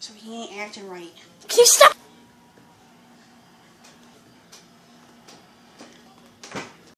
So he ain't acting right. Can you stop?